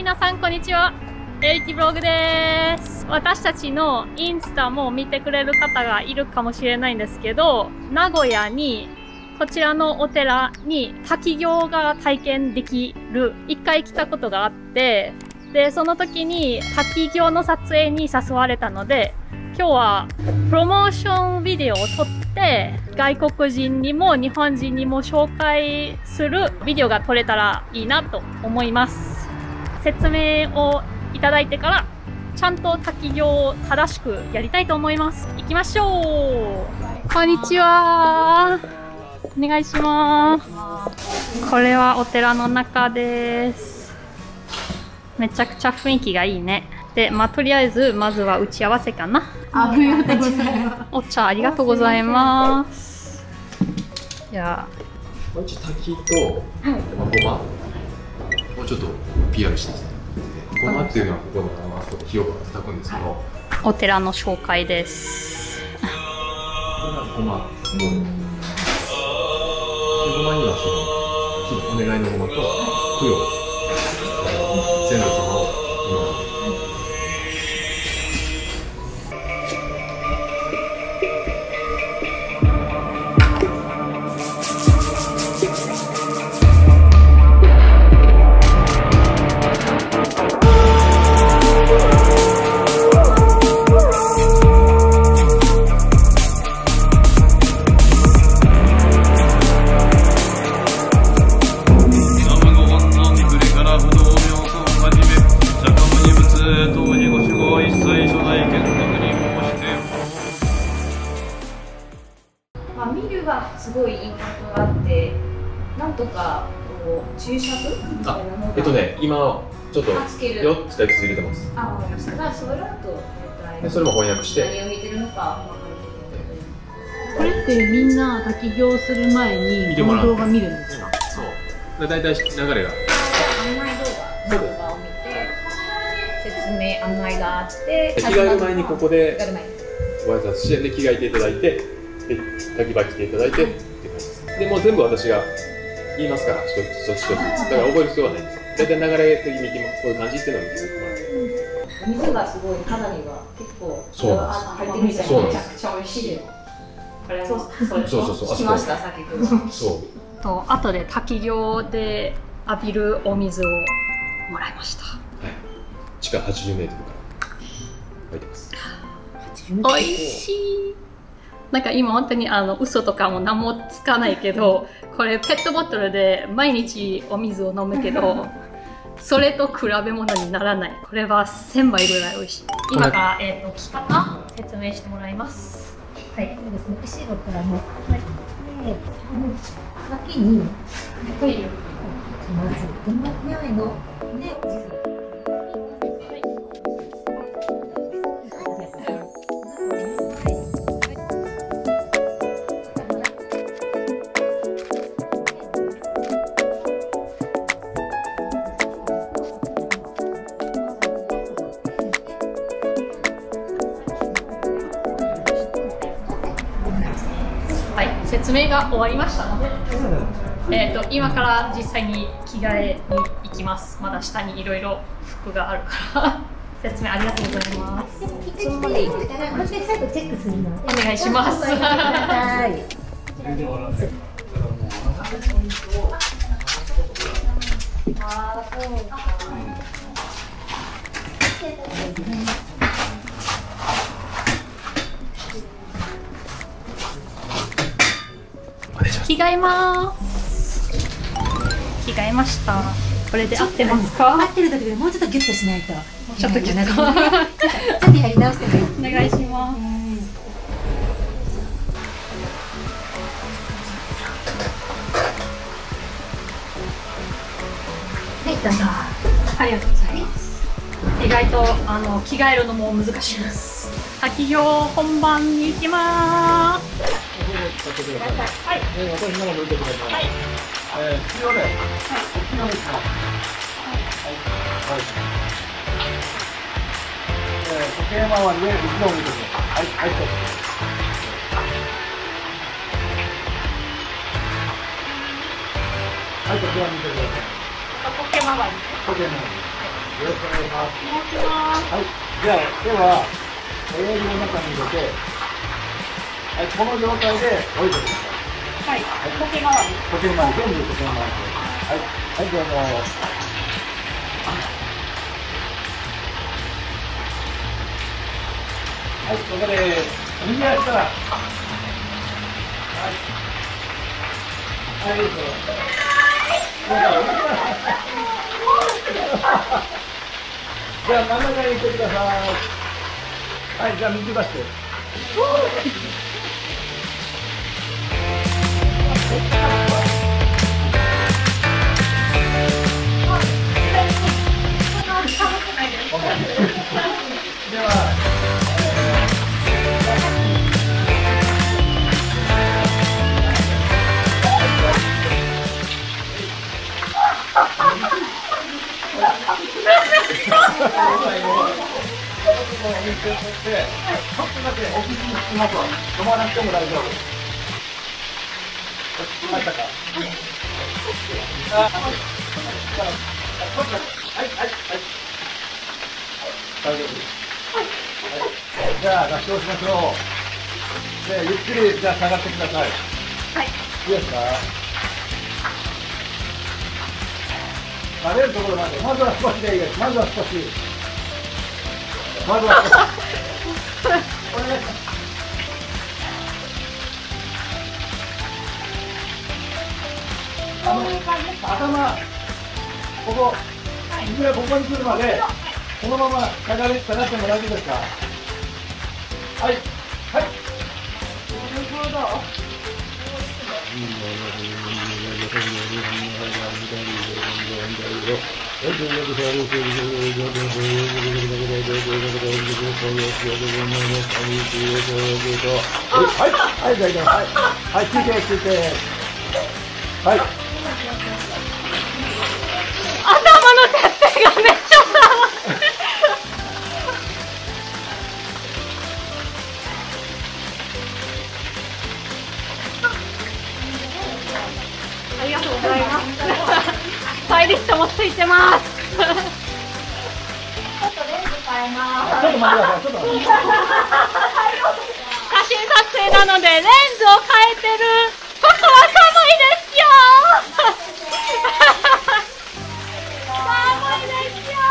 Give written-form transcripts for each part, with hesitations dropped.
皆さんこんにちは。エリティブログです。私たちのインスタも見てくれる方がいるかもしれないんですけど、名古屋にこちらのお寺に滝行が体験できる一回来たことがあって、で、その時に滝行の撮影に誘われたので、今日はプロモーションビデオを撮って外国人にも日本人にも紹介するビデオが撮れたらいいなと思います。説明をいただいてからちゃんと滝行を正しくやりたいと思います。行きましょう。こんにちは。お願いします。これはお寺の中です。めちゃくちゃ雰囲気がいいね。で、とりあえずまずは打ち合わせかな。 ありがとうございます。 お茶ありがとうございます。じゃあ滝とごまをちょっと PR してますね。ごまっていうのはここの火を叩くんですけど、 お寺の紹介です。 これがごまで、ごまにはそのお願いのごまと供養先祖様を見るはすごいインパクトがあって、なんとかこう注釈みたいなのが今ちょっと4つか5つ入れてます。 あ、わかりました。じゃあそれだとでそれも翻訳して何を見てるのか分かるこれってみんな滝行する前にこの動画見るんですか？ そう。だいたい流れが案内動画を見て説明案内があって、 着替える前にここでご挨拶して、で着替えていただいて、で滝場来ていただいてって感じです。でもう全部私が言いますから一つ一つ。だから覚える必要はないんです。だいたい流れ的にこういう感じっていうのを見てもらって。 水がすごい肌には結構入ってるみたいでめちゃくちゃ美味しいです。これそう聞きましたさっき。 そうと後で滝行で浴びるお水をもらいました。 はい。地下80メートルから湧いてます。 おいしい。なんか今本当に嘘とかも何もつかないけど、これペットボトルで毎日お水を飲むけど、それと比べ物にならない。これは1000倍ぐらい美味しい。今から着方説明してもらいます。 はい、そうですね。後ろから持って脇にトイレをまず前ので。 説明が終わりましたので、今から実際に着替えに行きます。まだ下にいろいろ服があるから説明ありがとうございます。お願いします。着替えます。着替えました。これで合ってますか？ 合ってるだけでもうちょっとギュッとしないと。 ちょっとギュッと。 ちょっとやり直してもいい？ お願いします。 はい、どうぞ。 ありがとうございます。意外と着替えるのも難しいです。滝行本番に行きます。はい。 私の方向いてください。 はい。 必要ね。はい。必要ですね。はい。時計回りで後ろを見てください。はい。はい。はい。こちら見てください。 時計回り。 時計回り。 ろしくお願いします。はい。じゃあ、手は親指の中に入れて、はい、この状態で置いてください。はい。時計回り。時計回り、全部時計回り。はい。はい、どうぞ。はい、ここで右足から。はい。はい、そう。じゃあ真ん中に行ってください。はい、じゃあ右出して。では。ちょっとだけお口につきますわ。止まらなくても大丈夫。ましたか。はいはいはい。大丈夫。じゃあ合唱しましょう。でゆっくりじゃあ下がってください。はい。いいですか。慣れるところまで、まずは少しでいいです。まずは少し。まずは少し。お願いします。頭、ここ、右がここに来るまで、このまま下がっても大丈夫ですか。はい、はい。なるほど。はい、はい、大丈夫。はい、はい、休憩、休憩。はい。 頭のてっぺんがめっちゃありがとうございます。スタイリストもついてます。ちょっとレンズ変えます。 ちょっと待ってください。ちょっと待ってください。 写真撮影なのでレンズを変えてる。外は寒いですよ。寒いですよ。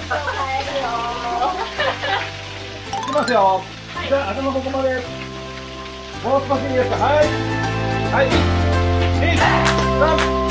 いきますよ。じゃあ頭ここまで。もう少しいいですか。はい。はい。1、2、3。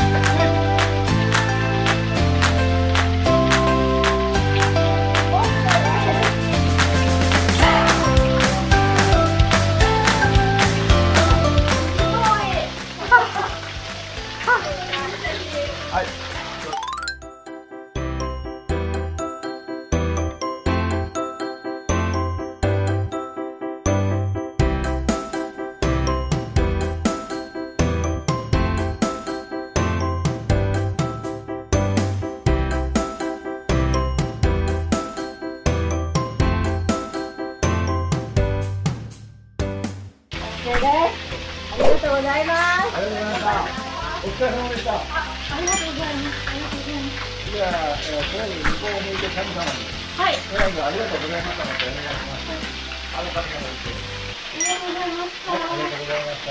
ありがとうございます。 ありがとうございました。お疲れ様でした。 ありがとうございます。ありがとうございます。 じゃあ、最後に向こうを向いて神様に。 はい。 とりあえずありがとうございましたのでお願いします。あの方々です。 ありがとうございました。 ありがとうございました。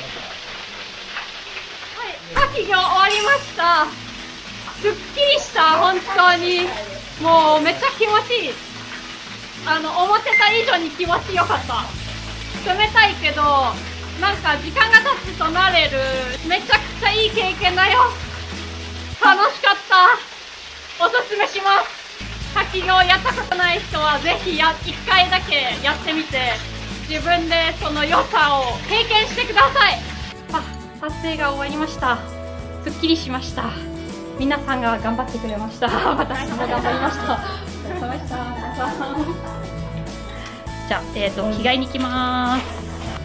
はい、滝行終わりました。すっきりした、本当に。もうめっちゃ気持ちいい。思ってた以上に気持ちよかった。冷たいけど、なんか時間が経つと慣れる。めちゃくちゃいい経験だよ。楽しかった。おすすめします。滝行やったことない人はぜひ1回だけやってみて、自分でその良さを経験してください。あ、撮影が終わりました。すっきりしました。皆さんが頑張ってくれました。私も頑張りました。お疲れ様でした。じゃあ、着替えに行きます。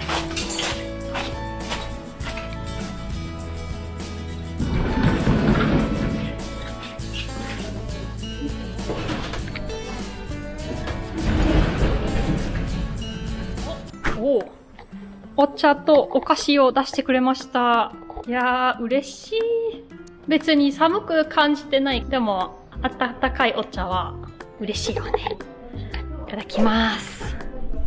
お茶とお菓子を出してくれました。いやー、嬉しい。別に寒く感じてない。でも、 温かいお茶は嬉しいよね。いただきます。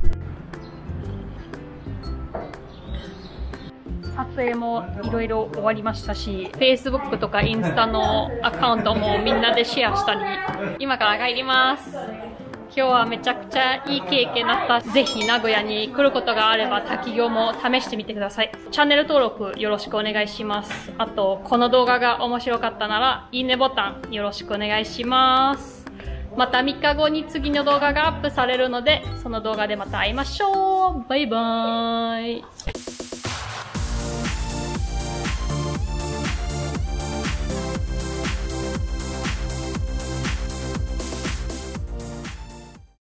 撮影もいろいろ終わりましたし、Facebook とかインスタのアカウントもみんなでシェアしたり、今から帰ります。今日はめちゃくちゃいい経験だった。ぜひ名古屋に来ることがあれば滝行も試してみてください。チャンネル登録よろしくお願いします。あと、この動画が面白かったなら、いいねボタンよろしくお願いします。また3日後に次の動画がアップされるので、その動画でまた会いましょう。バイバーイ。